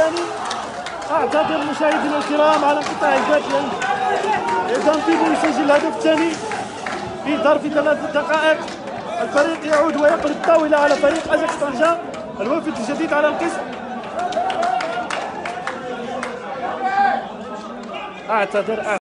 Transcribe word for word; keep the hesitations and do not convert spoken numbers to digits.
الثاني. اعتذر مشاهدينا الكرام على انقطاع البث، اذا فيبو يسجل الهدف الثاني في ظرف ثلاث دقائق. الفريق يعود ويقلب الطاوله على فريق اجاكس طنجة، الوافد الجديد على القسم. اعتذر